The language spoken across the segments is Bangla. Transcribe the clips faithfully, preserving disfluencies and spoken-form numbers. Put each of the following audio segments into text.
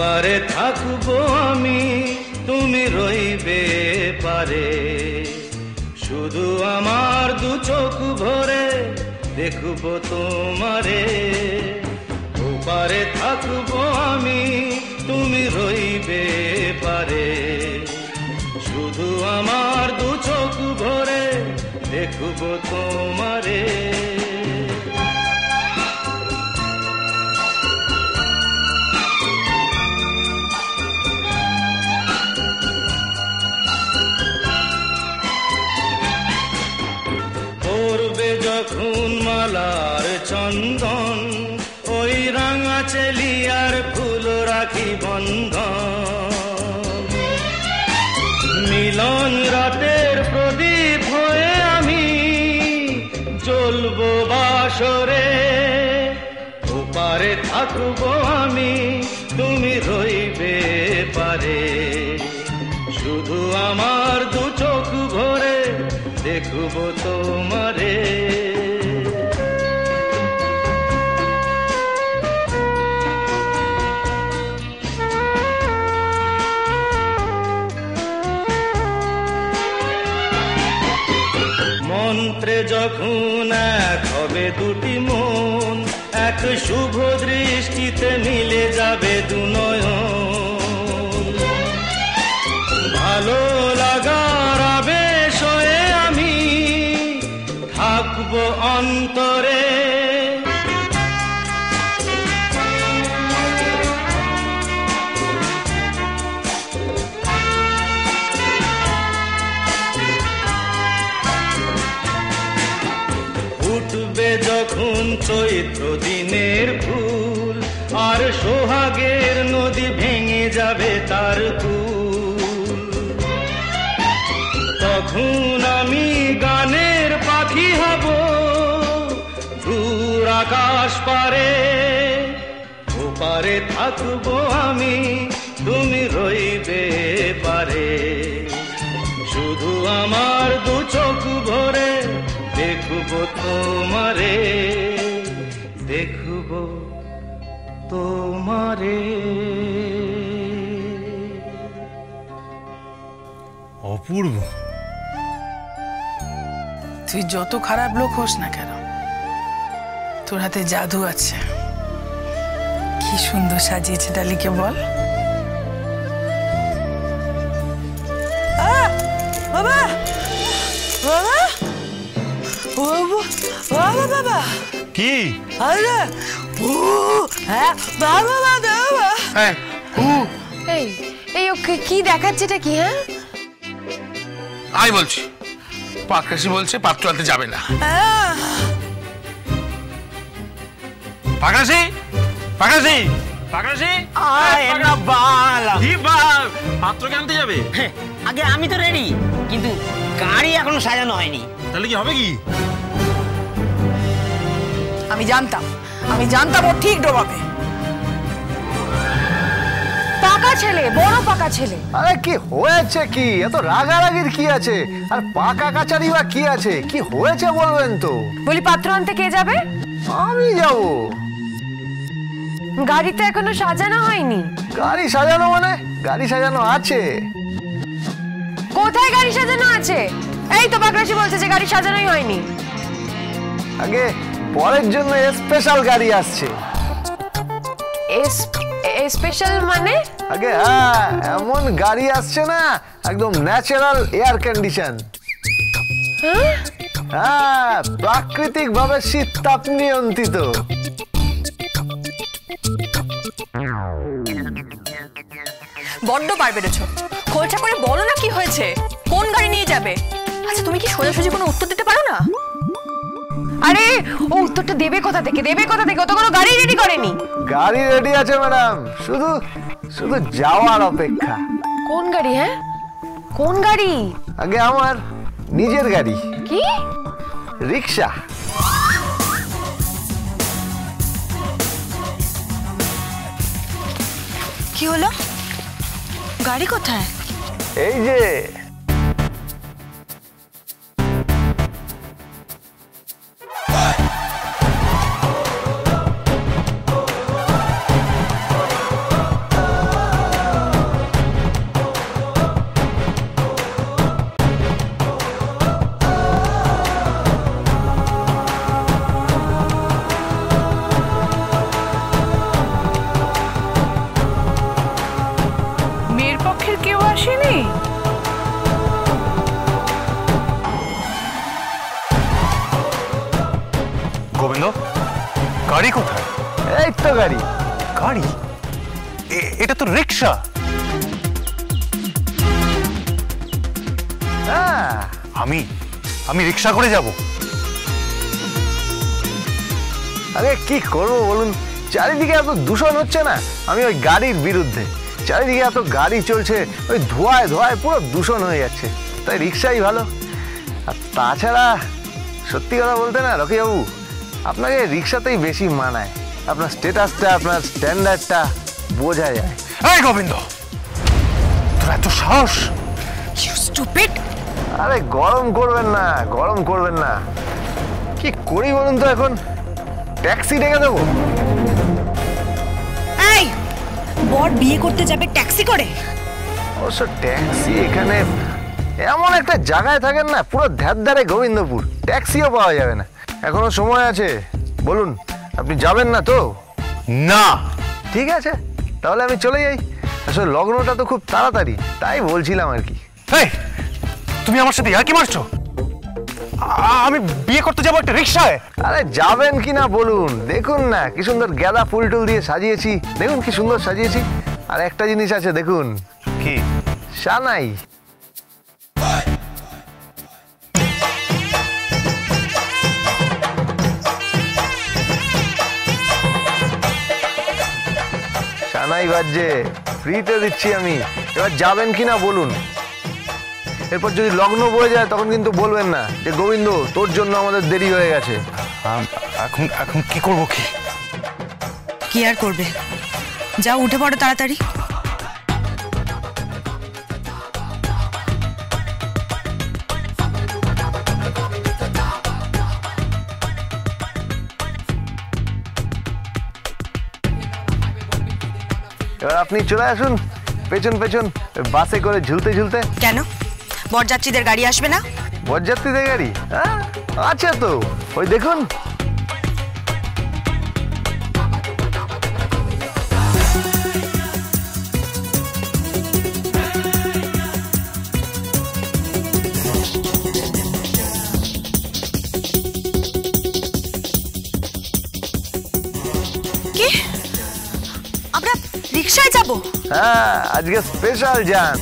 ওপারে থাকবো আমি, তুমি রইবে পারে, শুধু আমার দু চোখ ভরে দেখবো তোমারে। ওপারে থাকবো আমি, তুমি রইবে পারে, শুধু আমার দু চোখ ভরে দেখবো তোমারে। পড়বে যখন মালার চন্দন, ওই রাঙা চেলিয়ার ফুল রাখি বন্ধন। মিলন রাতের প্রদীপ হয়ে আমি জ্বলবো বাসরে। ওপারে থাকবো আমি, তুমি রইবে পারে, শুধু আমার দু চোখ ভরে দেখবো তোমারে। মন্ত্রে যখন এক হবে দুটি মন, এক শুভ দৃষ্টিতে মিলে যাবে দু নয়ন। ভালো লাগার আবেশ হয়ে আমি থাকবো অন্তরে। উঠবে যখন চৈত্র দিনের ফুল, আর সোহাগের নদী ভেঙে যাবে তার কুল। তখন আমি গানের পাখি হব দূর আকাশ পারে। ওপারে থাকবো আমি, তুমি রইবে পারে, শুধু আমার দু চোখ ভরে দেখবো তোমারে, দেখবো তোমারে। অপূর্ব, তুই যত খারাপ লোক হোস না কেন, তোর হাতে জাদু আছে। কি সুন্দর সাজিয়েছে ডালিকে বল। বাবা বাবা বাবা বাবা কি? আরে ও হ্যাঁ বাবা বাবা হ্যাঁ ও এই এই ওকে কি দেখাচ্ছে এটা কি? হ্যাঁ আমি বলছি, পাকরাশি বলছে পাত্র আনতে যাবে না। পাকরাশি পাকরাশি পাকরাশি আয় না বাল। কি বাল, পাত্রকে আনতে যাবে? আগে আমি তো রেডি, কিন্তু গাড়ি এখনো সাজানো হয়নি। তাহলে কি হবে? কি আমি জানতাম, আমি জানতাম ও ঠিক ডোবাবে। পাকা ছেলে, বড় পাকা ছেলে। আরে কি হয়েছে? কি এত রাগারাগির কি আছে? আর পাকা কাচারি বা কি আছে? কি হয়েছে বলবেন তো। বলি পাত্র আনতে কে যাবে? আমি যাব। গাড়ি তো এখনো সাজানো হয়নি। গাড়ি সাজানো মানে? গাড়ি সাজানো আছে। কোথায় গাড়ি সাজানো আছে? এই তো পাকরাশি বলছে যে গাড়ি সাজানোই হয়নি। আগে পরের জন্য স্পেশাল গাড়ি আসছে। স্পেশাল মানে? আগে হ্যাঁ, এমন গাড়ি আসছে না, একদম ন্যাচারাল এয়ার কন্ডিশন। হ্যাঁ, প্রাকৃতিক ভাবে শীত তাপ নিয়ন্ত্রিত। বড্ড বার বেড়েছ, খোলসা করে বলো না কি হয়েছে, কোন গাড়ি নিয়ে যাবে? আচ্ছা তুমি কি সোজাসুজি কোনো উত্তর দিতে পারো না? আরে ও উত্তরটা দেবে কোথা থেকে? দেবে কোথা থেকে? ও তো কোনো গাড়ি রেডি করেনি। গাড়ি রেডি আছে ম্যাডাম, শুধু শুধু যাওয়ার অপেক্ষা। কোন গাড়ি? হ্যাঁ কোন গাড়ি? আগে আমার নিজের গাড়ি। কি? রিক্সা। কি হলো? গাড়ি কোথায়? এই যে পক্ষের কেউ আসেনি? গোবিন্দ, গাড়ি কোথায়? এই তো গাড়ি। গাড়ি? এ- এটা তো রিক্সা। হ্যাঁ, আমি আমি রিক্সা করে যাব? আরে কি করবো বলুন, চারিদিকে এত দূষণ হচ্ছে না, আমি ওই গাড়ির বিরুদ্ধে। চারিদিকে এত গাড়ি চলছে, ওই ধোঁয়ায় ধোঁয়ায় পুরো দূষণ হয়ে যাচ্ছে, তাই রিক্সাই ভালো। আর তাছাড়া সত্যি কথা বলতে না রকিবাবু, আপনাকে রিক্সাতেই বেশি মানায়। আপনার স্ট্যাটাসটা, আপনার স্ট্যান্ডার্ডটা বোঝা যায়। এই গোবিন্দ, তোর এত সাহস? You stupid. আরে গরম করবেন না, গরম করবেন না। কি করি বলুন তো এখন? ট্যাক্সি ডেকে দেবো? এই বর বিয়ে করতে যাবে ট্যাক্সি করে? অবশ্য ট্যাক্সি এখানে এমন একটা জায়গায় থাকেন না, পুরো ধ্যারধারে গোবিন্দপুর, ট্যাক্সিও পাওয়া যাবে না। এখনো সময় আছে, বলুন আপনি যাবেন না তো? না। ঠিক আছে, তাহলে আমি চলে যাই। আসলে লগ্নটা তো খুব তাড়াতাড়ি, তাই বলছিলাম আর কি। এই, তুমি আমার সাথে ইয়ার্কি মারছো? আ- আমি বিয়ে করতে যাবো একটা রিক্সায়? আরে যাবেন কি না বলুন, দেখুন না কি সুন্দর গাঁদা ফুল টুল দিয়ে সাজিয়েছি, দেখুন কি সুন্দর সাজিয়েছি। আর একটা জিনিস আছে দেখুন, কি? সানাই। সানাই বাজছে, ফ্রিতে দিচ্ছি আমি। এবার যাবেন কি না বলুন। এরপর যদি লগ্ন বয়ে যায় তখন কিন্তু বলবেন না যে গোবিন্দ তোর জন্য আমাদের দেরি হয়ে গেছে। আম, এখন এখন কি করব? কি কি আর করবে, যাও উঠে পড়ো তাড়াতাড়ি। এবার আপনি চলে আসুন পেছন পেছন, বাসে করে ঝুলতে ঝুলতে। কেন বরযাত্রীদের গাড়ি আসবে না? বরযাত্রীদের গাড়ি? হ্যাঁ আছে তো, ওই দেখুন। কি আমরা রিকশায় যাব? হ্যাঁ, আজকে স্পেশাল যান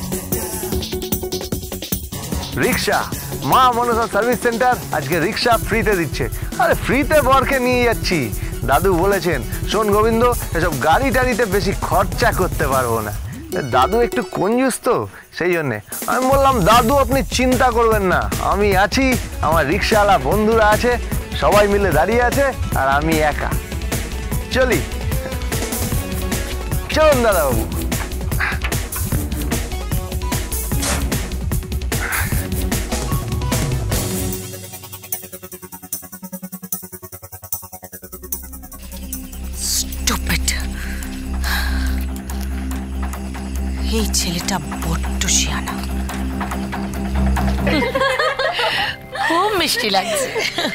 রিক্সা। মা মনসা সার্ভিস সেন্টার আজকে রিক্সা ফ্রিতে দিচ্ছে। আরে ফ্রিতে বরকে নিয়ে যাচ্ছি, দাদু বলেছেন শোন গোবিন্দ, এসব গাড়ি টাড়িতে বেশি খরচা করতে পারবো না। দাদু একটু কঞ্জুস তো, সেই জন্যে আমি বললাম দাদু আপনি চিন্তা করবেন না, আমি আছি, আমার রিক্সাওয়ালা বন্ধুরা আছে, সবাই মিলে দাঁড়িয়ে আছে, আর আমি একা। চলি, চলুন দাদাবাবু। স্টুপিড, এই ছেলেটা বড্ড শিয়ানা। খুব মিষ্টি লাগছে।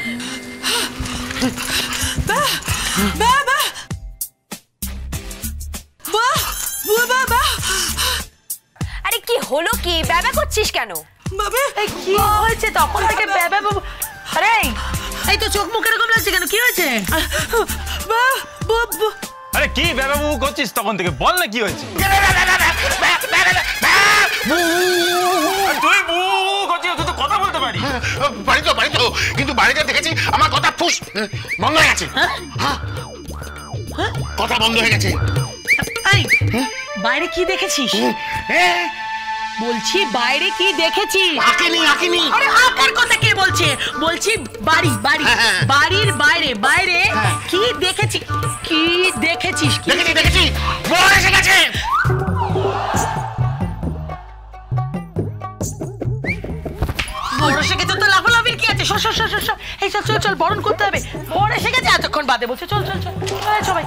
আরে কি হলো, কি ব্যাবা করছিস কেন? এই কি হয়েছে তখন থেকে ব্যাবা বাবু? আরে এই তো চোখ মুখ এরকম লাগছে কেন, কি হয়েছে? আরে কি বাবু করছিস তখন থেকে, বল না কি হয়েছে? তুই বু করছিস, তুই তো কথা বলতে পারি। বাড়ি তো বাড়ি তো, কিন্তু বাড়িতে দেখেছি আমার কথা ফুস বন্ধ হয়ে গেছে। কথা বন্ধ হয়ে গেছে। এই বাইরে কি দেখেছিস? বলছি বাইরে কি দেখেছিস? আঁকেনি আঁকেনি। আরে আকার কথা কে বলছে? বলছি বাড়ি বাড়ি বাড়ির বাইরে বাইরে কি দেখেছিস? কি দেখেছিস? দেখেছি দেখেছি, বড় এসে গেছে। বড় এসে গেছে তো লাফালাফির কি আছে? সর সর সর সর সর। এই চল চল চল, বরণ করতে হবে। বড় এসে গেছে এতক্ষণ বাদে বলছে, চল চল চল চল সবাই।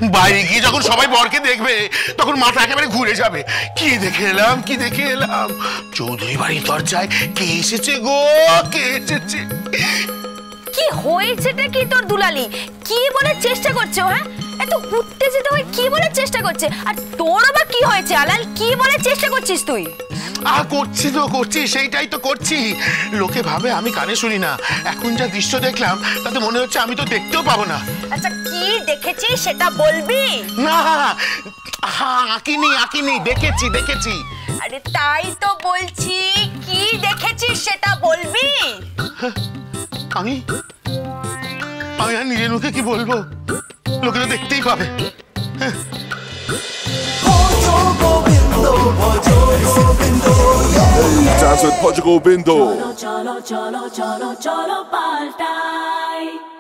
বাইরে গিয়ে যখন সবাই বরকে দেখবে তখন মাথা একেবারে ঘুরে যাবে। কি দেখে এলাম কি দেখে এলাম, চৌধুরী বাড়ির দরজায় কে এসেছে গো, কে এসেছে? কি হয়েছেটা কি তোর দুলালি? কি বলে চেষ্টা করছে ও? হ্যাঁ, এত উত্তেজিত হয়ে কি বলে চেষ্টা করছে? আর তোর আবার কি হয়েছে আলাল? কি বলে চেষ্টা করছিস তুই? আ করছি তো করছি, সেইটাই তো করছি। লোকে ভাবে আমি কানে শুনি না। এখন যা দৃশ্য দেখলাম তাতে মনে হচ্ছে আমি তো দেখতেও পাবো না। আচ্ছা কি দেখেছিস সেটা বলবি? না হ্যাঁ, আঁকিনি আঁকিনি, দেখেছি দেখেছি। আরে তাই তো বলছি, কি দেখেছিস সেটা বলবি? আমি আমি আর নিজের মুখে কি বলবো, লোকে তো দেখতেই পাবে। Dance with Portugal Bindo. Cholo, cholo, cholo, cholo, cholo, paltai.